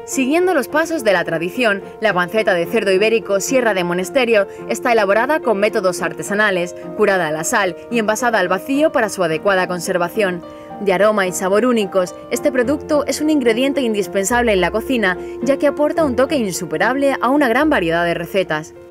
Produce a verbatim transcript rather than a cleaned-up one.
Siguiendo los pasos de la tradición, la panceta de cerdo ibérico Sierra de Monesterio está elaborada con métodos artesanales, curada a la sal y envasada al vacío para su adecuada conservación. De aroma y sabor únicos, este producto es un ingrediente indispensable en la cocina, ya que aporta un toque insuperable a una gran variedad de recetas.